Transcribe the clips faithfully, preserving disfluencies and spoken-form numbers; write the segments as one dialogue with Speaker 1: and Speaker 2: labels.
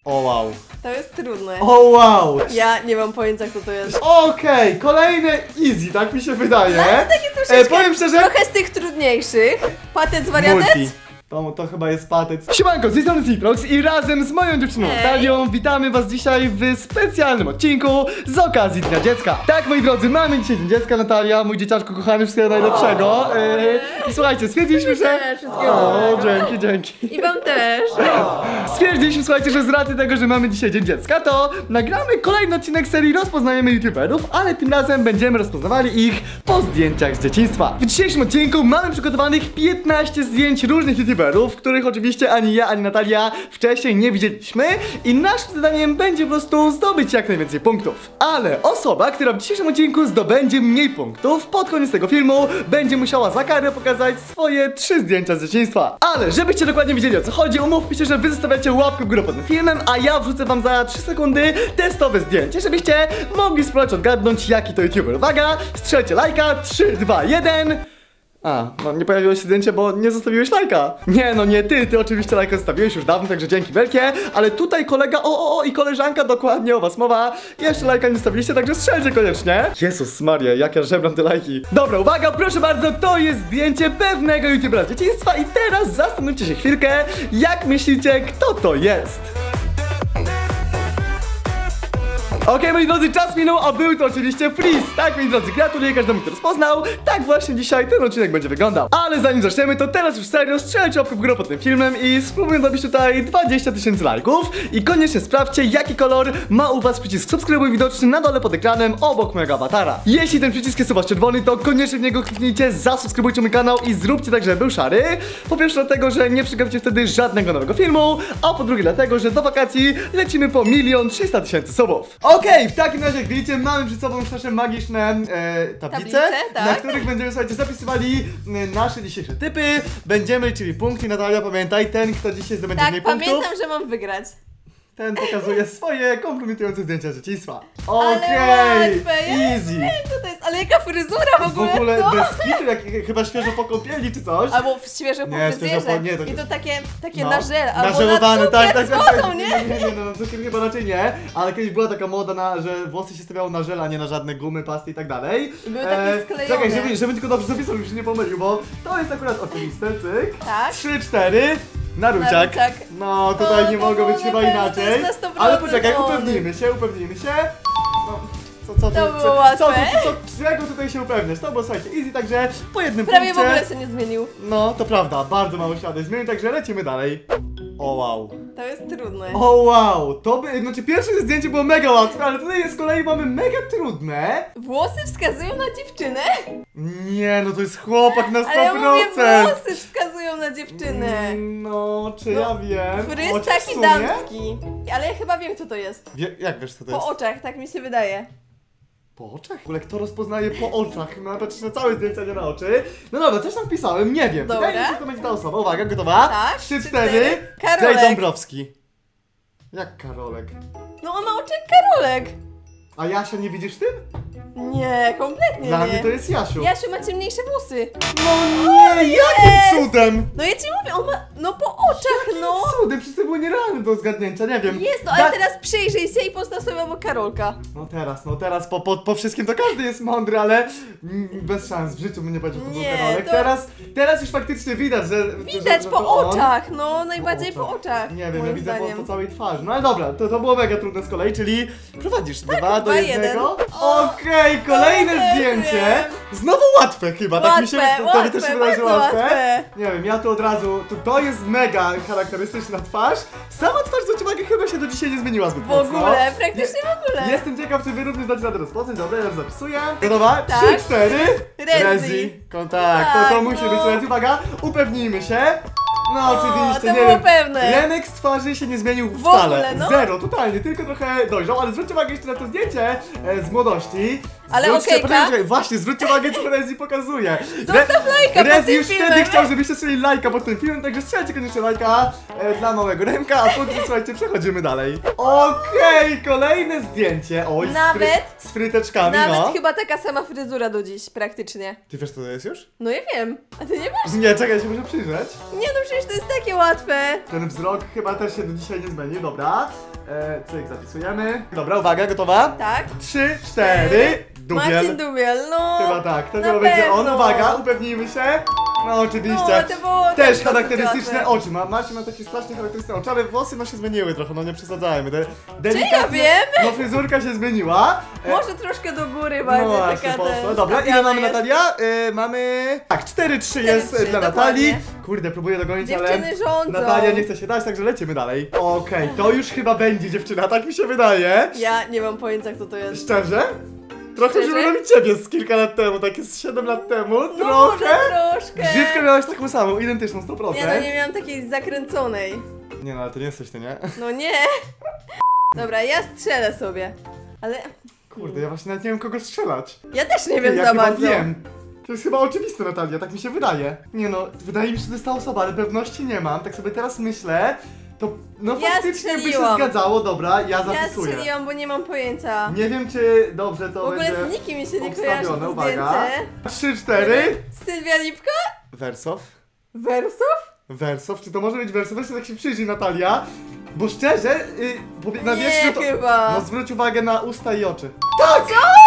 Speaker 1: O wow.
Speaker 2: To jest trudne.
Speaker 1: O wow.
Speaker 2: Ja nie mam pojęcia, kto to jest.
Speaker 1: Okej, okay, kolejne easy, tak mi się wydaje.
Speaker 2: No, ale takie troszeczkę,
Speaker 1: e, powiem szczerze,
Speaker 2: trochę z tych trudniejszych. Patec wariatec?
Speaker 1: Multi. To, to chyba jest patec. Siemanko, z tej strony Ziprox i razem z moją dziewczyną
Speaker 2: Hej.
Speaker 1: Natalią witamy was dzisiaj w specjalnym odcinku z okazji Dnia Dziecka. Tak, moi drodzy, mamy dzisiaj Dzień Dziecka. Natalia, mój dzieciaczku kochany, wszystkiego najlepszego. Yy, I słuchajcie, stwierdziliśmy, że... O, dzięki, dzięki.
Speaker 2: I wam też.
Speaker 1: Stwierdziliśmy, słuchajcie, że z racji tego, że mamy dzisiaj Dzień Dziecka, to nagramy kolejny odcinek serii Rozpoznajemy YouTuberów, ale tym razem będziemy rozpoznawali ich po zdjęciach z dzieciństwa. W dzisiejszym odcinku mamy przygotowanych piętnaście zdjęć różnych YouTuberów, których oczywiście ani ja, ani Natalia wcześniej nie widzieliśmy i naszym zadaniem będzie po prostu zdobyć jak najwięcej punktów. Ale osoba, która w dzisiejszym odcinku zdobędzie mniej punktów, pod koniec tego filmu będzie musiała za karę pokazać swoje trzy zdjęcia z dzieciństwa. Ale żebyście dokładnie wiedzieli, o co chodzi, umówmy się, że wy zostawiacie łapkę w górę pod tym filmem, a ja wrzucę wam za trzy sekundy testowe zdjęcie, żebyście mogli spróbować odgadnąć, jaki to YouTuber. Uwaga, strzelcie lajka, trzy, dwa, jeden. A, no nie pojawiło się zdjęcie, bo nie zostawiłeś lajka. Nie, no nie ty, ty oczywiście lajka zostawiłeś już dawno, także dzięki wielkie. Ale tutaj kolega, o, o, o i koleżanka, dokładnie o was mowa. Jeszcze lajka nie zostawiliście, także strzelcie koniecznie. Jezus Maria, jak ja żebram te lajki. Dobra, uwaga, proszę bardzo, to jest zdjęcie pewnego youtubera z dzieciństwa. I teraz zastanówcie się chwilkę, jak myślicie, kto to jest? Okej, okay, moi drodzy, czas minął, a był to oczywiście Freeze. Tak, moi drodzy, gratuluję każdemu, kto rozpoznał. Tak właśnie dzisiaj ten odcinek będzie wyglądał. Ale zanim zaczniemy, to teraz już serio strzelcie łapkę w górę pod tym filmem i spróbuję zrobić tutaj dwadzieścia tysięcy lajków. I koniecznie sprawdźcie, jaki kolor ma u was przycisk subskrybuj widoczny na dole pod ekranem obok mojego awatara. Jeśli ten przycisk jest u was czerwony, to koniecznie w niego kliknijcie, zasubskrybujcie mój kanał i zróbcie tak, żeby był szary. Po pierwsze dlatego, że nie przegapicie wtedy żadnego nowego filmu, a po drugie dlatego, że do wakacji lecimy po milion trzysta tysięcy subów. Okej, okay, w takim razie jak widzicie, mamy przed sobą już nasze magiczne e, tablice,
Speaker 2: tablice tak?
Speaker 1: na których będziemy, słuchajcie, zapisywali e, nasze dzisiejsze typy. Będziemy, czyli punkty. Natalia, pamiętaj, ten, kto dzisiaj zdobędzie
Speaker 2: tak,
Speaker 1: mniej punktów,
Speaker 2: pamiętam, że mam wygrać. Ten
Speaker 1: pokazuje swoje kompromitujące zdjęcia z dzieciństwa.
Speaker 2: Okej,
Speaker 1: okay, easy.
Speaker 2: Ja wiem, to jest, ale jaka fryzura w ogóle,
Speaker 1: W ogóle
Speaker 2: co?
Speaker 1: bez kitu, jak chyba świeżo po kąpieli czy coś.
Speaker 2: Albo świeżo po
Speaker 1: nie,
Speaker 2: fryzjerze.
Speaker 1: po, nie, to...
Speaker 2: I to takie, takie
Speaker 1: no,
Speaker 2: na żel, albo
Speaker 1: nażelowane,
Speaker 2: na
Speaker 1: tak, tak, tak,
Speaker 2: wodą, nie?
Speaker 1: Nie, nie, nie, no, no cukier chyba raczej nie, ale kiedyś była taka moda, na, że włosy się stawiało na żel, a nie na żadne gumy, pasty i tak dalej.
Speaker 2: I były takie sklejone.
Speaker 1: Czekaj, żeby, żeby tylko dobrze zapisał, już się nie pomylił, bo to jest akurat oczywiste, cyk.
Speaker 2: Tak.
Speaker 1: trzy, cztery. Naruciak.
Speaker 2: Naruciak.
Speaker 1: No, tutaj
Speaker 2: no,
Speaker 1: nie mogło być chyba inaczej.
Speaker 2: To jest na sto procent
Speaker 1: ale poczekaj,
Speaker 2: on.
Speaker 1: upewnijmy się, upewnijmy się. No, co, co,
Speaker 2: To
Speaker 1: co,
Speaker 2: było
Speaker 1: co,
Speaker 2: łatwe.
Speaker 1: co, co, co, czego tutaj się upewniać? To było, słuchajcie, easy, także po jednym
Speaker 2: Prawie
Speaker 1: punkcie.
Speaker 2: w ogóle się nie zmienił.
Speaker 1: No, to prawda, bardzo mało ślady zmienił, także lecimy dalej. O wow.
Speaker 2: To jest trudne.
Speaker 1: O wow, to by, znaczy pierwsze zdjęcie było mega łatwe, ale tutaj z kolei mamy mega trudne.
Speaker 2: Włosy wskazują na dziewczynę?
Speaker 1: Nie, no to jest chłopak na sto procent.
Speaker 2: Ale ja mówię, włosy wskazują na dziewczynę.
Speaker 1: No, czy
Speaker 2: no,
Speaker 1: ja wiem?
Speaker 2: Fryz
Speaker 1: Chociaż w
Speaker 2: taki
Speaker 1: sumie?
Speaker 2: damski. Ale ja chyba wiem, kto to jest.
Speaker 1: Wie, jak wiesz, co to jest?
Speaker 2: Po oczach, tak mi się wydaje.
Speaker 1: Po oczach? W ogóle kto rozpoznaje po oczach? No patrz na całe zdjęcia, nie na oczy. No dobra, coś tam pisałem, nie wiem.
Speaker 2: Dobra.
Speaker 1: Wydaje mi się, że to będzie ta osoba. Uwaga, gotowa?
Speaker 2: Tak,
Speaker 1: trzy,
Speaker 2: trzy,
Speaker 1: cztery.
Speaker 2: cztery. Karolek.
Speaker 1: Jay Dąbrowski. Jak Karolek?
Speaker 2: No on ma oczy jak Karolek.
Speaker 1: A Jasia nie widzisz w tym?
Speaker 2: Nie, kompletnie
Speaker 1: Dla
Speaker 2: nie.
Speaker 1: mnie to jest Jasiu.
Speaker 2: Jasiu ma ciemniejsze włosy.
Speaker 1: No nie, jakim cudem?
Speaker 2: No ja ci mówię, on ma, no po oczach, no.
Speaker 1: Cudem, przecież to było nierealne do zgadnięcia, nie wiem.
Speaker 2: Jest, no ale
Speaker 1: Da-
Speaker 2: teraz przyjrzyj się i postaw sobie obok Karolka.
Speaker 1: No teraz, no teraz po, po, po wszystkim to każdy jest mądry, ale mm, bez szans, w życiu bym nie powiedział, że to był
Speaker 2: Nie,
Speaker 1: Karolek.
Speaker 2: to-
Speaker 1: Teraz, teraz już faktycznie widać, że...
Speaker 2: Widać
Speaker 1: że, że
Speaker 2: po
Speaker 1: to on.
Speaker 2: oczach, no najbardziej po oczach.
Speaker 1: Nie wiem, ja
Speaker 2: moim
Speaker 1: widzę po,
Speaker 2: zdaniem.
Speaker 1: po całej twarzy. No ale dobra, to, to było mega trudne z kolei, czyli prowadzisz dwa do
Speaker 2: dwa,
Speaker 1: jednego.
Speaker 2: jeden.
Speaker 1: Okej, kolejne
Speaker 2: Okej,
Speaker 1: zdjęcie.
Speaker 2: wiem.
Speaker 1: Znowu łatwe chyba, tak mi się
Speaker 2: Łatwe,
Speaker 1: to, to mi też
Speaker 2: łatwe,
Speaker 1: się wydaje, że
Speaker 2: bardzo
Speaker 1: łatwe.
Speaker 2: łatwe.
Speaker 1: Nie wiem, ja tu od razu, to, to jest mega charakterystyczna twarz. Sama twarz, zwróćcie uwagę, chyba się do dzisiaj nie zmieniła zbyt
Speaker 2: W
Speaker 1: mocno.
Speaker 2: ogóle, praktycznie w ogóle.
Speaker 1: Jestem ciekaw, czy wy również dacie radę rozpoznać. Dobra, ja już zapisuję. Gotowa?
Speaker 2: Tak.
Speaker 1: Trzy, cztery.
Speaker 2: Rezi.
Speaker 1: Kontakt, to, to
Speaker 2: Tak,
Speaker 1: musi
Speaker 2: no.
Speaker 1: być Rezi. Uwaga, upewnijmy się. No
Speaker 2: O,
Speaker 1: oczywiście,
Speaker 2: to
Speaker 1: nie
Speaker 2: było
Speaker 1: wiem.
Speaker 2: pewne.
Speaker 1: Remek z twarzy się nie zmienił
Speaker 2: W
Speaker 1: wcale.
Speaker 2: ogóle, no.
Speaker 1: Zero, totalnie, tylko trochę dojrzał, ale zwróćcie uwagę jeszcze na to zdjęcie e, z młodości.
Speaker 2: Ale
Speaker 1: Zwróćcie-
Speaker 2: okejka?
Speaker 1: poczekaj, poczekaj, właśnie, zwróćcie uwagę, co Rezi pokazuje.
Speaker 2: Zostaw lajka pod
Speaker 1: Rezi
Speaker 2: tym
Speaker 1: już
Speaker 2: filmem.
Speaker 1: wtedy chciał, żebyście strzeli lajka pod tym filmem, także strzelcie koniecznie lajka e, dla małego Remka, a potem słuchajcie, przechodzimy dalej. Okej, kolejne zdjęcie. Oj,
Speaker 2: Nawet-
Speaker 1: z, fry, z fryteczkami,
Speaker 2: Nawet
Speaker 1: no.
Speaker 2: chyba taka sama fryzura do dziś, praktycznie.
Speaker 1: Ty wiesz, co to jest już?
Speaker 2: No ja wiem, a ty nie wiesz?
Speaker 1: Nie, czekaj, się muszę przyjrzeć.
Speaker 2: Nie no, przecież Przecież to jest takie łatwe.
Speaker 1: Ten wzrok chyba też się do dzisiaj nie zmienił, dobra. E, cyk, zapisujemy. Dobra, uwaga, gotowa?
Speaker 2: Tak.
Speaker 1: Trzy, cztery,
Speaker 2: Marcin
Speaker 1: dubiel.
Speaker 2: Dubiel, no.
Speaker 1: Chyba tak, to
Speaker 2: na
Speaker 1: chyba będzie on.
Speaker 2: pewno.
Speaker 1: Uwaga, upewnijmy się. No oczywiście.
Speaker 2: No, to było
Speaker 1: też
Speaker 2: tak
Speaker 1: charakterystyczne
Speaker 2: łatwe.
Speaker 1: oczy. Ma, Marcin ma takie strasznie charakterystyczne oczy, ale włosy no się zmieniły trochę, no nie przesadzajmy. De,
Speaker 2: ja
Speaker 1: delikatnie-
Speaker 2: wiem?
Speaker 1: No fryzurka się zmieniła. E,
Speaker 2: Może troszkę do góry bardziej
Speaker 1: no właśnie,
Speaker 2: taka
Speaker 1: poszło.
Speaker 2: ten
Speaker 1: Dobra, ile
Speaker 2: stawiana
Speaker 1: mamy
Speaker 2: jest.
Speaker 1: Natalia? E, mamy... Tak, cztery trzy jest
Speaker 2: trzy,
Speaker 1: dla
Speaker 2: dokładnie.
Speaker 1: Natalii. Kurde, próbuję dogonić, ale...
Speaker 2: Dziewczyny rządzą.
Speaker 1: Natalia nie chce się dać, także lecimy dalej. Okej, to już chyba będzie dziewczyna, tak mi się wydaje.
Speaker 2: Ja nie mam pojęcia, kto to jest.
Speaker 1: Szczerze? Trochę
Speaker 2: Szczerze?
Speaker 1: przypomina mi ciebie z kilka lat temu, takie z siedem lat temu,
Speaker 2: No
Speaker 1: trochę.
Speaker 2: może troszkę.
Speaker 1: Grzywkę miałaś taką samą, identyczną, sto procent.
Speaker 2: Nie no, nie miałam takiej zakręconej.
Speaker 1: Nie no, ale to nie jesteś ty, nie?
Speaker 2: No nie. Dobra, ja strzelę sobie. Ale
Speaker 1: Kurde, ja właśnie nawet nie wiem kogo strzelać.
Speaker 2: ja też nie wiem
Speaker 1: ja
Speaker 2: za
Speaker 1: chyba
Speaker 2: bardzo.
Speaker 1: wiem. To jest chyba oczywiste, Natalia, tak mi się wydaje. Nie no, wydaje mi się, że to jest ta osoba, ale pewności nie mam. Tak sobie teraz myślę, to no
Speaker 2: Ja
Speaker 1: faktycznie by się
Speaker 2: strzeliłam.
Speaker 1: zgadzało, dobra, ja
Speaker 2: Ja
Speaker 1: zapisuję.
Speaker 2: strzeliłam, bo nie mam pojęcia.
Speaker 1: Nie wiem, czy dobrze to
Speaker 2: W ogóle
Speaker 1: będzie
Speaker 2: z nikim mi się nie kojarzy
Speaker 1: obstawione,
Speaker 2: to
Speaker 1: uwaga.
Speaker 2: zdjęcie.
Speaker 1: Trzy, cztery.
Speaker 2: Sylwia Lipka?
Speaker 1: Wersow?
Speaker 2: Wersow?
Speaker 1: Wersow? Czy to może być Wersow? Weź tak się przyjrzyj, Natalia. Bo szczerze, yy, powie- na
Speaker 2: Nie,
Speaker 1: wierzchu to...
Speaker 2: chyba.
Speaker 1: No zwróć uwagę na usta i oczy. Tak!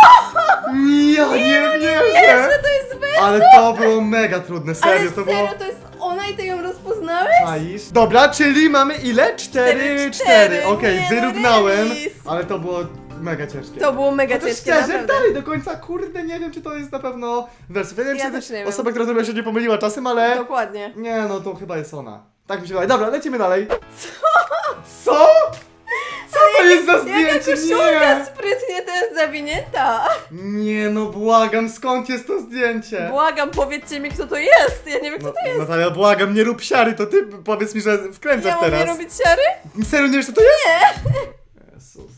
Speaker 1: Ja nie wierzę!
Speaker 2: Że to jest Wersow?
Speaker 1: Ale to było mega trudne, serio,
Speaker 2: Ale
Speaker 1: to
Speaker 2: serio,
Speaker 1: było...
Speaker 2: to jest ona i ty ją rozpoznałeś?
Speaker 1: Czaisz? Dobra, czyli mamy ile? Cztery,
Speaker 2: Cztery,
Speaker 1: cztery.
Speaker 2: cztery.
Speaker 1: Okej,
Speaker 2: Nie, no
Speaker 1: wyrównałem,
Speaker 2: remis.
Speaker 1: ale to było mega ciężkie.
Speaker 2: To było mega
Speaker 1: Chociaż
Speaker 2: ciężkie,
Speaker 1: szczerze,
Speaker 2: naprawdę.
Speaker 1: dalej do końca, kurde, nie wiem, czy to jest na pewno Wersow. Ja nie wiem,
Speaker 2: Ja
Speaker 1: czy
Speaker 2: też nie wiem.
Speaker 1: osoba, która zrobiła się nie pomyliła czasem, ale...
Speaker 2: Dokładnie.
Speaker 1: Nie, no to chyba jest ona. Tak mi się wydaje. Dobra, lecimy dalej. Co? Co? Co to jest za
Speaker 2: Jaka
Speaker 1: zdjęcie?
Speaker 2: koszulka
Speaker 1: Nie!
Speaker 2: sprytnie to jest zawinięta.
Speaker 1: Nie, no błagam, skąd jest to zdjęcie?
Speaker 2: Błagam, powiedzcie mi, kto to jest. Ja nie wiem, kto
Speaker 1: No,
Speaker 2: to jest.
Speaker 1: Natalia, błagam, nie rób siary, to ty powiedz mi, że wkręcasz
Speaker 2: Ja mam
Speaker 1: teraz.
Speaker 2: nie robić siary?
Speaker 1: Serio nie wiesz, co to jest? Nie! Jezus.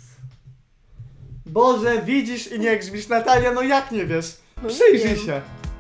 Speaker 1: Boże, widzisz i nie grzmisz, Natalia, no jak nie wiesz?
Speaker 2: No nie
Speaker 1: Przyjrzyj
Speaker 2: wiem.
Speaker 1: się.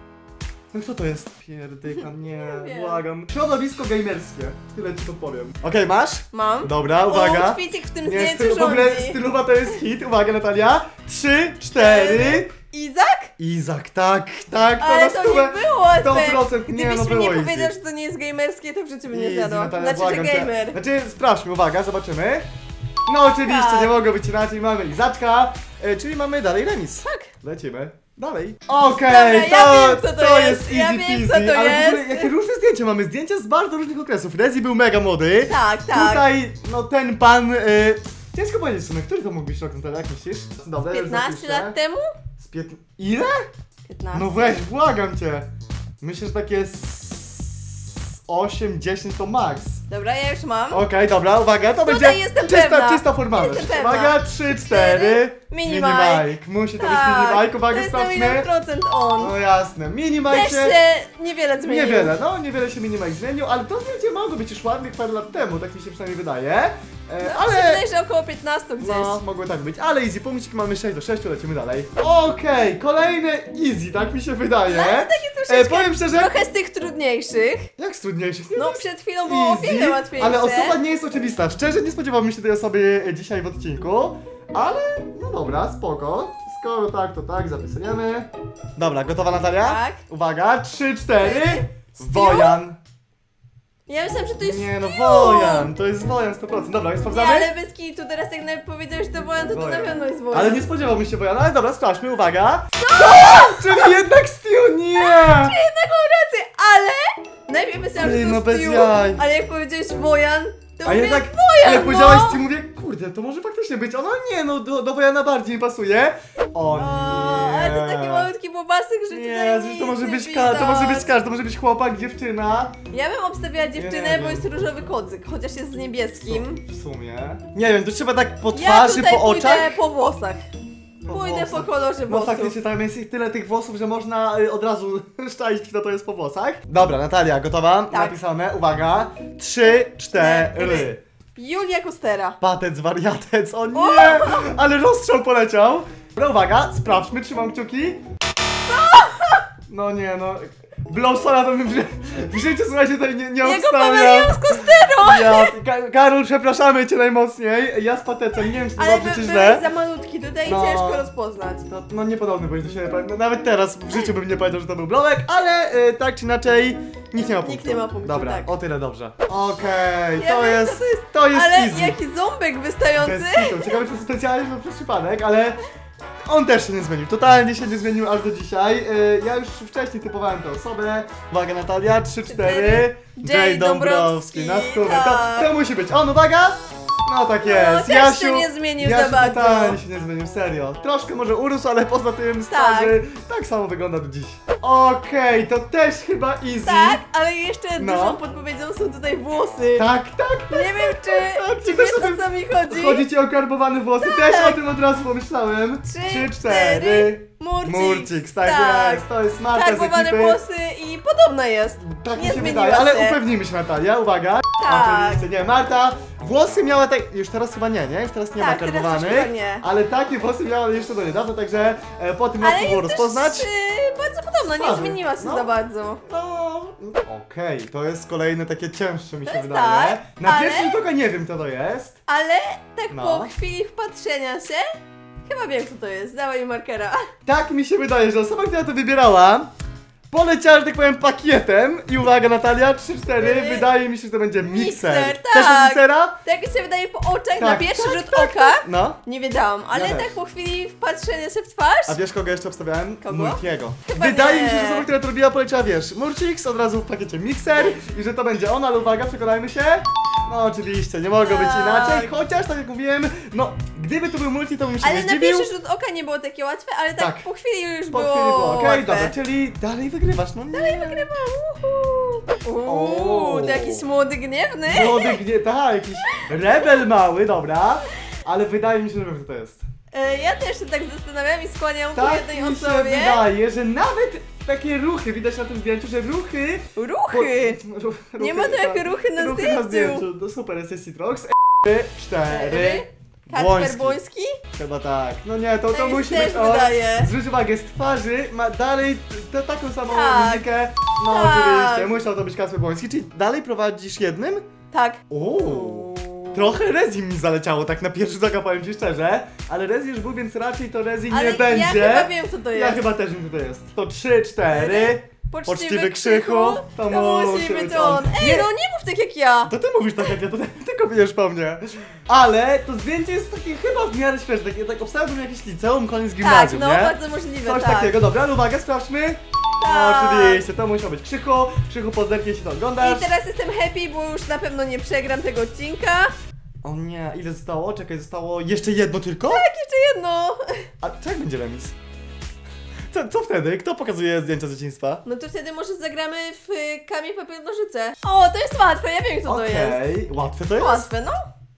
Speaker 1: No kto to jest? Pierdyka, nie,
Speaker 2: wiem.
Speaker 1: błagam. Środowisko gamerskie, tyle ci to powiem. Okej, masz?
Speaker 2: Mam.
Speaker 1: Dobra, uwaga.
Speaker 2: O, Twicik w tym
Speaker 1: Nie,
Speaker 2: zdjęciu
Speaker 1: styl, w ogóle
Speaker 2: rządzi.
Speaker 1: stylowa to jest hit. Uwaga, Natalia. Trzy, cztery.
Speaker 2: Izak?
Speaker 1: Izak, tak, tak, to
Speaker 2: Ale
Speaker 1: na
Speaker 2: to
Speaker 1: stówę.
Speaker 2: nie było
Speaker 1: sto
Speaker 2: łatwe.
Speaker 1: procent nie,
Speaker 2: Gdybyś
Speaker 1: no
Speaker 2: mi
Speaker 1: było
Speaker 2: nie
Speaker 1: easy.
Speaker 2: powiedział, że to nie jest gamerskie, to w życiu bym nie
Speaker 1: Easy,
Speaker 2: zjadła.
Speaker 1: Natalia,
Speaker 2: Znaczy, że
Speaker 1: błagam cię.
Speaker 2: gamer.
Speaker 1: Znaczy, sprawdźmy, uwaga, zobaczymy. No oczywiście,
Speaker 2: Tak.
Speaker 1: nie mogło być inaczej, mamy Izaczka, e, czyli mamy dalej remis.
Speaker 2: Tak.
Speaker 1: Lecimy. Dalej. Okej,
Speaker 2: Dobra, ja
Speaker 1: to,
Speaker 2: wiem, kto to
Speaker 1: to
Speaker 2: jest,
Speaker 1: jest
Speaker 2: ja
Speaker 1: easy
Speaker 2: wiem,
Speaker 1: peasy,
Speaker 2: kto to
Speaker 1: ale w ogóle
Speaker 2: jest.
Speaker 1: jakie różne zdjęcia mamy, zdjęcia z bardzo różnych okresów. Rezi był mega młody.
Speaker 2: Tak, tak.
Speaker 1: Tutaj, no ten pan, y, ciężko powiedzieć w sumie, który to mógł być rok, Natalia, jak myślisz? Dobra, już
Speaker 2: piętnaście
Speaker 1: zapiszę.
Speaker 2: lat temu?
Speaker 1: Z piętna... Ile?
Speaker 2: piętnaście.
Speaker 1: No weź, błagam cię. Myślę, że takie z osiem dziesięć to max.
Speaker 2: Dobra, ja już mam.
Speaker 1: Okej, dobra, uwaga, to
Speaker 2: Tutaj
Speaker 1: będzie
Speaker 2: jestem
Speaker 1: czysta,
Speaker 2: pewna.
Speaker 1: czysta formalność.
Speaker 2: Jestem pewna.
Speaker 1: Uwaga, trzy, cztery.
Speaker 2: Mini
Speaker 1: Mini
Speaker 2: Mike.
Speaker 1: Mike. Musi to
Speaker 2: Tak,
Speaker 1: być Mini Mike, uwaga,
Speaker 2: to jest na milion
Speaker 1: sprawdźmy.
Speaker 2: procent on.
Speaker 1: No jasne, Mini Mike
Speaker 2: Też
Speaker 1: się...
Speaker 2: się niewiele zmienił.
Speaker 1: Niewiele, no niewiele się Mini Mike zmienił, ale to zdjęcie mogło być już ładnych parę lat temu, tak mi się przynajmniej wydaje. E,
Speaker 2: No,
Speaker 1: ale...
Speaker 2: ale... że około piętnaście gdzieś.
Speaker 1: No, mogło tak być, ale easy, punkcik mamy sześć do sześciu, lecimy dalej. Okej, kolejne easy, tak mi się wydaje.
Speaker 2: No, ale takie troszeczkę,
Speaker 1: powiem szczerze,
Speaker 2: trochę z tych trudniejszych.
Speaker 1: jak z trudniejszych? Nie,
Speaker 2: No
Speaker 1: to jest
Speaker 2: przed chwilą było o wiele łatwiejsze.
Speaker 1: ale osoba nie jest oczywista. Szczerze nie spodziewałbym się tej osoby dzisiaj w odcinku, ale no dobra, spoko. Skoro tak, to tak, zapisujemy. Dobra, gotowa Natalia?
Speaker 2: Tak.
Speaker 1: Uwaga, trzy, cztery.
Speaker 2: Stu?
Speaker 1: Wojan.
Speaker 2: Ja myślałam, że to jest
Speaker 1: Nie no,
Speaker 2: Stu.
Speaker 1: Wojan, to jest Wojan sto procent. Dobra,
Speaker 2: Nie,
Speaker 1: sprawdzamy?
Speaker 2: ale bez kitu, teraz jak nawet powiedziałeś to Wojan, to to na
Speaker 1: Wojan.
Speaker 2: pewno jest Wojan.
Speaker 1: Ale nie spodziewałbym się Wojana, ale dobra, sprawdźmy, uwaga. Co? Czyli jednak Stu, nie!
Speaker 2: Jednak mam rację, ale najpierw myślałam, że
Speaker 1: Ej,
Speaker 2: to
Speaker 1: no
Speaker 2: jest
Speaker 1: bez
Speaker 2: Stu,
Speaker 1: jaj.
Speaker 2: ale jak powiedziałeś Wojan, to
Speaker 1: A
Speaker 2: mówię
Speaker 1: jednak,
Speaker 2: Wojan,
Speaker 1: jak powiedziałaś
Speaker 2: no.
Speaker 1: Stu, mówię, kurde, to może faktycznie być. Ono nie, no do, do Wojana bardziej mi pasuje. O
Speaker 2: O,
Speaker 1: nie.
Speaker 2: ale to taki malutki bobasek, że
Speaker 1: Nie,
Speaker 2: tutaj
Speaker 1: że
Speaker 2: nic
Speaker 1: to może
Speaker 2: nie
Speaker 1: być ka- to może być
Speaker 2: widać.
Speaker 1: każdy, to może być chłopak, dziewczyna.
Speaker 2: Ja bym obstawiała dziewczynę,
Speaker 1: Nie
Speaker 2: bo
Speaker 1: wiem.
Speaker 2: jest różowy kodzyk, chociaż jest z niebieskim.
Speaker 1: W sumie. Nie wiem, to trzeba tak po
Speaker 2: Ja
Speaker 1: twarzy,
Speaker 2: tutaj
Speaker 1: po
Speaker 2: pójdę
Speaker 1: oczach.
Speaker 2: po włosach.
Speaker 1: Po
Speaker 2: Pójdę po
Speaker 1: włosach.
Speaker 2: kolorze
Speaker 1: No
Speaker 2: włosów.
Speaker 1: faktycznie tam jest ich tyle tych włosów, że można y, od razu szczaić, kto to jest po włosach. Dobra, Natalia, gotowa?
Speaker 2: Tak.
Speaker 1: Napisane, uwaga. Trzy, cztery.
Speaker 2: Julia Kostera.
Speaker 1: Patec, wariatec, o nie! Ale rozstrzał poleciał. Dobra, uwaga, sprawdźmy, trzymam kciuki. No nie, no. Blowsola to bym w, w życiu, słuchajcie, tutaj nie, nie
Speaker 2: Jego
Speaker 1: obstawiał.
Speaker 2: pomyliłam z Kosterą!
Speaker 1: Ja, Ka Karol, przepraszamy cię najmocniej. Ja z patecem, nie wiem czy to
Speaker 2: Ale
Speaker 1: dobrze
Speaker 2: by,
Speaker 1: czy
Speaker 2: byłeś
Speaker 1: źle.
Speaker 2: za malutki, tutaj
Speaker 1: No.
Speaker 2: ciężko rozpoznać.
Speaker 1: To, no niepodobny byłeś do siebie, no, nawet teraz w życiu bym nie powiedział, że to był blowek, ale y, tak czy inaczej nikt nie ma punktu.
Speaker 2: Nikt nie ma punktu,
Speaker 1: Dobra,
Speaker 2: tak.
Speaker 1: o tyle dobrze. Okej,
Speaker 2: Ja
Speaker 1: to,
Speaker 2: wiem,
Speaker 1: jest,
Speaker 2: co to jest.
Speaker 1: to jest
Speaker 2: Ale
Speaker 1: easy.
Speaker 2: jaki ząbek wystający!
Speaker 1: Bez kitu. Ciekawe, czy to specjalnie to przez przypadek, ale on też się nie zmienił. Totalnie się nie zmienił aż do dzisiaj. Yy, ja już wcześniej typowałem tę osobę. Uwaga, Natalia, trzy cztery. Jay Dąbrowski na stówę. To,
Speaker 2: tak.
Speaker 1: to musi być on, uwaga! No tak jest.
Speaker 2: No, też
Speaker 1: Jasiu,
Speaker 2: się nie zmienił
Speaker 1: Jasiu
Speaker 2: za bardzo.
Speaker 1: totalnie się nie zmienił, serio. Troszkę może urósł, ale poza tym z
Speaker 2: Tak.
Speaker 1: twarzy tak samo wygląda do dziś. Okej, to też chyba easy.
Speaker 2: Tak, ale jeszcze
Speaker 1: No.
Speaker 2: dużą podpowiedzią są tutaj włosy.
Speaker 1: Tak, tak, tak.
Speaker 2: Nie wiem, czy,
Speaker 1: tak,
Speaker 2: czy
Speaker 1: tak,
Speaker 2: wiesz,
Speaker 1: tak.
Speaker 2: o co mi chodzi.
Speaker 1: Chodzi ci o karbowane włosy, też o tym od razu pomyślałem.
Speaker 2: Trzy, cztery. Murcik.
Speaker 1: Murcik, tak,
Speaker 2: Tak.
Speaker 1: jest, to jest Marta z
Speaker 2: Karbowane
Speaker 1: ekipy.
Speaker 2: włosy i podobna jest.
Speaker 1: Tak mi
Speaker 2: nie
Speaker 1: się
Speaker 2: zmieniła
Speaker 1: wydaje, ale
Speaker 2: się.
Speaker 1: upewnijmy się, Natalia, uwaga.
Speaker 2: Tak.
Speaker 1: Oczywiście, nie, Marta, włosy miała tak, już teraz chyba nie, nie? Już teraz nie
Speaker 2: Tak,
Speaker 1: ma
Speaker 2: teraz
Speaker 1: karbowanych.
Speaker 2: już chyba nie.
Speaker 1: Ale takie włosy miała jeszcze do niedawna, także e, po tym
Speaker 2: Ale
Speaker 1: łatwo było
Speaker 2: jest
Speaker 1: rozpoznać.
Speaker 2: też y, bardzo podobna, nie
Speaker 1: Twarzy.
Speaker 2: zmieniła się
Speaker 1: No.
Speaker 2: za bardzo.
Speaker 1: No, okej, to jest kolejne takie cięższe mi
Speaker 2: To
Speaker 1: się
Speaker 2: jest
Speaker 1: wydaje.
Speaker 2: tak,
Speaker 1: Na
Speaker 2: ale-
Speaker 1: pierwszy rzut oka nie wiem co to jest.
Speaker 2: Ale tak
Speaker 1: No.
Speaker 2: po chwili wpatrzenia się, chyba wiem co to jest. Dawaj markera.
Speaker 1: Tak mi się wydaje, że osoba, która to wybierała, poleciała, że tak powiem, pakietem. I uwaga, Natalia, trzy cztery,
Speaker 2: Yy,
Speaker 1: wydaje mi się, że to będzie mikser.
Speaker 2: mikser,
Speaker 1: Też
Speaker 2: tak.
Speaker 1: od miksera?
Speaker 2: Tak mi się wydaje po oczach, na
Speaker 1: Tak,
Speaker 2: pierwszy
Speaker 1: tak,
Speaker 2: rzut
Speaker 1: tak,
Speaker 2: oka.
Speaker 1: No.
Speaker 2: Nie wiedziałam, ale
Speaker 1: Ja też.
Speaker 2: tak po chwili wpatrzenia się w twarz.
Speaker 1: A wiesz kogo jeszcze obstawiałem?
Speaker 2: Kogo?
Speaker 1: Multiego.
Speaker 2: Chyba
Speaker 1: Wydaje
Speaker 2: nie.
Speaker 1: mi się, że osoba, która to robiła, poleciała, wiesz, Murcix, od razu w pakiecie mikser i że to będzie ona, ale uwaga, przekonajmy się. No oczywiście, nie mogło być
Speaker 2: Tak.
Speaker 1: inaczej, chociaż tak jak mówiłem, no gdyby to był multi, to bym się
Speaker 2: Ale
Speaker 1: nie
Speaker 2: na
Speaker 1: zdziwił.
Speaker 2: pierwszy rzut oka nie było takie łatwe, ale tak,
Speaker 1: Tak.
Speaker 2: po chwili już
Speaker 1: Po
Speaker 2: było
Speaker 1: chwili było okej,
Speaker 2: łatwe.
Speaker 1: dobra, czyli dalej wygrywasz, no nie.
Speaker 2: Dalej wygrywam, uhu. Uuu, to jakiś młody gniewny.
Speaker 1: Młody gnie, tak, jakiś rebel mały, dobra. Ale wydaje mi się, że wiem, kto to jest.
Speaker 2: E, Ja też się tak zastanawiam i skłaniam ku
Speaker 1: Tak
Speaker 2: jednej
Speaker 1: mi się
Speaker 2: osobie.
Speaker 1: wydaje, że nawet takie ruchy, widać na tym zdjęciu, że ruchy...
Speaker 2: Ruchy!
Speaker 1: Po, ruchy
Speaker 2: Nie ma to jak ruchy na
Speaker 1: ruchy
Speaker 2: zdjęciu.
Speaker 1: na zdjęciu, to super, jest Citrox. cztery.
Speaker 2: Kacper
Speaker 1: Błoński.
Speaker 2: Błoński?
Speaker 1: Chyba tak. No nie, to, to
Speaker 2: Tak mi
Speaker 1: musi
Speaker 2: się też
Speaker 1: być on.
Speaker 2: wydaje.
Speaker 1: Zwróć uwagę, z twarzy ma dalej t- taką samą
Speaker 2: Tak.
Speaker 1: muzykę. No
Speaker 2: Tak.
Speaker 1: oczywiście, musiał to być Kacper Błoński, czyli dalej prowadzisz jednym?
Speaker 2: Tak.
Speaker 1: Uuu. Trochę Rezi mi zaleciało, tak na pierwszy rzut oka, powiem ci szczerze. Ale Rezi już był, więc raczej to Rezi nie
Speaker 2: Ale
Speaker 1: będzie.
Speaker 2: ja chyba wiem co to jest.
Speaker 1: Ja chyba też wiem, kto to jest. To trzy, cztery.
Speaker 2: Poczciwy,
Speaker 1: Poczciwy
Speaker 2: Krzychu,
Speaker 1: Krzychu,
Speaker 2: to,
Speaker 1: to
Speaker 2: musi
Speaker 1: musi
Speaker 2: być
Speaker 1: być
Speaker 2: on.
Speaker 1: on.
Speaker 2: Ej,
Speaker 1: Nie.
Speaker 2: no nie mów tak jak ja.
Speaker 1: To ty mówisz tak jak ja, to ty, ty kopiujesz po mnie. Ale to zdjęcie jest takie chyba w miarę świeże, takie, tak obstawiałbym jakieś liceum, koniec
Speaker 2: Tak,
Speaker 1: gimnazjum,
Speaker 2: no
Speaker 1: nie?
Speaker 2: bardzo możliwe,
Speaker 1: Coś
Speaker 2: tak.
Speaker 1: takiego, dobra, ale uwaga, sprawdźmy. No
Speaker 2: Tak.
Speaker 1: oczywiście, to musiał być Krzychu. Krzychu, pozernie się to oglądasz.
Speaker 2: I teraz jestem happy, bo już na pewno nie przegram tego odcinka.
Speaker 1: O nie, ile zostało? Czekaj, zostało jeszcze jedno tylko?
Speaker 2: Tak, jeszcze jedno.
Speaker 1: A co jak będzie remis? Co, co wtedy? Kto pokazuje zdjęcia z dzieciństwa?
Speaker 2: No to wtedy może zagramy w y, kamień, papier, nożyce. O, to jest łatwe, ja wiem kto to jest.
Speaker 1: Okej, łatwe to jest?
Speaker 2: Łatwe, no.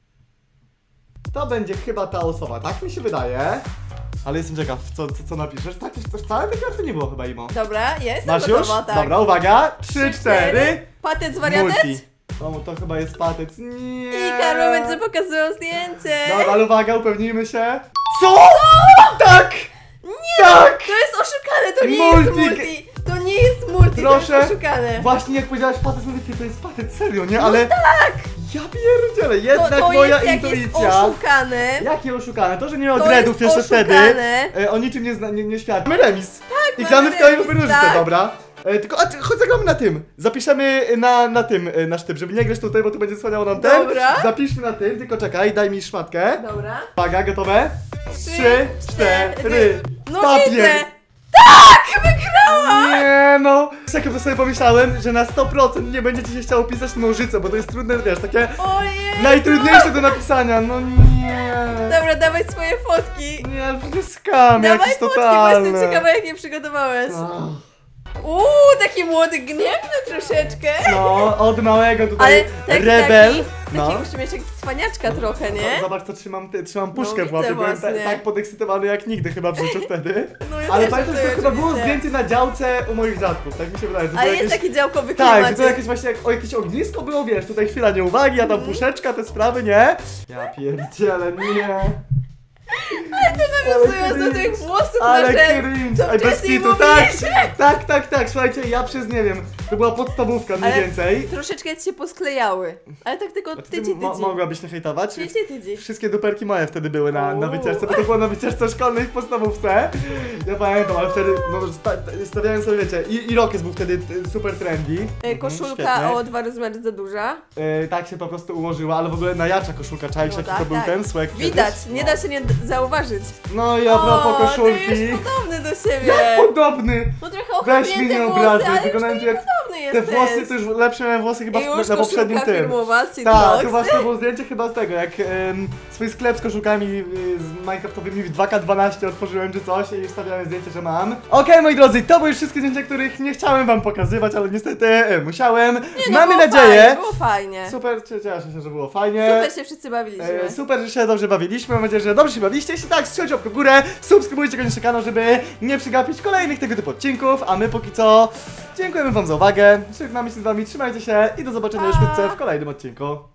Speaker 1: To będzie chyba ta osoba, tak mi się wydaje. Ale jestem ciekaw, co, co, co napiszesz. Tak, coś wcale tak łatwe nie było chyba, Imo.
Speaker 2: Dobra, jestem
Speaker 1: Masz już?
Speaker 2: gotowa, tak.
Speaker 1: Dobra, uwaga. Trzy, cztery.
Speaker 2: Patec wariatec.
Speaker 1: Multi. To, to chyba jest patec. Nie.
Speaker 2: I Karol będzie pokazywał zdjęcie.
Speaker 1: Dobra, ale uwaga, upewnijmy się. Co? Tak!
Speaker 2: Nie,
Speaker 1: Tak!
Speaker 2: to jest oszukane, to nie
Speaker 1: Multi.
Speaker 2: jest multi. To nie jest multi,
Speaker 1: Proszę.
Speaker 2: to jest oszukane.
Speaker 1: Właśnie jak powiedziałaś patec, mówię, ty, to jest patec, serio, nie? Ale
Speaker 2: Tak,
Speaker 1: ja pierdzielę,
Speaker 2: to,
Speaker 1: jednak
Speaker 2: to
Speaker 1: moja
Speaker 2: jest jakieś
Speaker 1: intuicja.
Speaker 2: oszukane.
Speaker 1: Jakie oszukane? To, że nie miał
Speaker 2: To
Speaker 1: dreadów
Speaker 2: jest
Speaker 1: jeszcze wtedy,
Speaker 2: oszukane.
Speaker 1: e, o niczym nie, zna, nie, nie świadczy. Mamy remis. Tak, I
Speaker 2: mamy
Speaker 1: gramy w kamień
Speaker 2: remis,
Speaker 1: papier nożyce,
Speaker 2: tak.
Speaker 1: dobra. E, tylko, a ty, chodź zagramy na tym. Zapiszemy na, na tym e, nasz typ, żeby nie grać tutaj, bo tu będzie słaniało nam ten.
Speaker 2: Dobra.
Speaker 1: Zapiszmy na tym, tylko czekaj, daj mi szmatkę.
Speaker 2: Dobra.
Speaker 1: Uwaga, gotowe?
Speaker 2: Trzy,
Speaker 1: Trzy, cztery.
Speaker 2: No
Speaker 1: Papier.
Speaker 2: widzę. Tak, wygrałam.
Speaker 1: Nie no! Jak sobie pomyślałem, że na sto procent nie będzie ci się chciało pisać nożyce, bo to jest trudne, wiesz, takie
Speaker 2: Ojej.
Speaker 1: najtrudniejsze do napisania, no nie.
Speaker 2: Dobra, dawaj swoje fotki.
Speaker 1: Nie, to jest skam
Speaker 2: Dawaj
Speaker 1: jakiś
Speaker 2: fotki, bo
Speaker 1: totalny.
Speaker 2: jestem ciekawa jak je przygotowałeś.
Speaker 1: Ach.
Speaker 2: Uuu, taki młody, gniewny troszeczkę.
Speaker 1: No, od małego tutaj
Speaker 2: Ale taki,
Speaker 1: rebel.
Speaker 2: taki,
Speaker 1: No.
Speaker 2: taki musi mieć jak cwaniaczka trochę, nie?
Speaker 1: Zobacz, co trzymam, ty, trzymam
Speaker 2: No,
Speaker 1: puszkę w
Speaker 2: widzę
Speaker 1: łapie, byłem ta,
Speaker 2: właśnie.
Speaker 1: tak podekscytowany jak nigdy chyba w życiu wtedy.
Speaker 2: No ja
Speaker 1: Ale
Speaker 2: też
Speaker 1: pamiętam, że to
Speaker 2: to
Speaker 1: chyba było
Speaker 2: widzę.
Speaker 1: zdjęcie na działce u moich dziadków, tak mi się wydaje. Że to
Speaker 2: Ale
Speaker 1: jakieś...
Speaker 2: jest taki działkowy
Speaker 1: Tak, że
Speaker 2: klimat.
Speaker 1: to jakieś właśnie jak, o jakieś ognisko było, wiesz, tutaj chwila nieuwagi, a tam
Speaker 2: Mhm.
Speaker 1: puszeczka, te sprawy, nie? Ja pierdzielę, nie.
Speaker 2: Ale to nawiązując do tych włosów
Speaker 1: Ale
Speaker 2: na
Speaker 1: cringe,
Speaker 2: co
Speaker 1: Ej, bez
Speaker 2: wcześniej
Speaker 1: kitu, tak,
Speaker 2: mówiliśmy.
Speaker 1: tak, tak, tak, słuchajcie, ja przez, nie wiem, to była podstawówka mniej
Speaker 2: Ale
Speaker 1: więcej.
Speaker 2: troszeczkę ci się posklejały. Ale tak tylko
Speaker 1: A ty
Speaker 2: tydzień,
Speaker 1: mo-
Speaker 2: tydzień.
Speaker 1: mogłabyś nie hejtować?
Speaker 2: Tydzień, tydzień.
Speaker 1: Wszystkie duperki moje wtedy były na, na
Speaker 2: Uuu.
Speaker 1: wycieczce, bo to było na wycieczce szkolnej w podstawówce. Ja pamiętam, ale wtedy, no, sta- stawiałem sobie, wiecie, i, i Rokes był wtedy y, super trendy.
Speaker 2: E,
Speaker 1: Mhm,
Speaker 2: Koszulka
Speaker 1: świetnie.
Speaker 2: o dwa rozmiary za duża.
Speaker 1: Y, tak się po prostu ułożyła, ale w ogóle najjarsza koszulka, czaisz
Speaker 2: No
Speaker 1: jaki
Speaker 2: tak,
Speaker 1: to był
Speaker 2: tak.
Speaker 1: ten słek
Speaker 2: Widać,
Speaker 1: kiedyś?
Speaker 2: nie
Speaker 1: No.
Speaker 2: da się nie d- zauważyć.
Speaker 1: No i a propos
Speaker 2: O,
Speaker 1: koszulki.
Speaker 2: ty jest podobny do siebie.
Speaker 1: Podobny!
Speaker 2: No trochę
Speaker 1: Weź mnie nie
Speaker 2: ochapnięte włosy,
Speaker 1: obrażaj,
Speaker 2: ale już
Speaker 1: wyglądają tu jak
Speaker 2: podobny
Speaker 1: te
Speaker 2: jesteś.
Speaker 1: włosy, to już lepsze miałem włosy chyba
Speaker 2: I
Speaker 1: w,
Speaker 2: już
Speaker 1: na poprzednim
Speaker 2: koszulka
Speaker 1: tym.
Speaker 2: filmowa,
Speaker 1: Tak, to
Speaker 2: Sitlox.
Speaker 1: właśnie było zdjęcie chyba z tego, jak em, swój sklep z koszulkami y, z minecraftowymi w dwa K dwanaście otworzyłem czy coś i wstawiałem zdjęcie, że mam. Okej, moi drodzy, to były już wszystkie zdjęcia, których nie chciałem wam pokazywać, ale niestety e, musiałem.
Speaker 2: Nie, no,
Speaker 1: Mamy
Speaker 2: było
Speaker 1: nadzieję.
Speaker 2: Fajnie, było fajnie.
Speaker 1: Super, cie- cieszę się, że było fajnie.
Speaker 2: Super się wszyscy bawiliśmy.
Speaker 1: E, super, że się dobrze bawiliśmy. Mam nadzieję, że dobrze się bawiliście. Jeśli tak, strzelcie łapkę w górę, subskrybujcie koniecznie kanał, żeby nie przegapić kolejnych tego typu odcinków. A my póki co dziękujemy wam za uwagę. Żegnamy się z wami, trzymajcie się i do zobaczenia już
Speaker 2: Pa.
Speaker 1: wkrótce w kolejnym odcinku.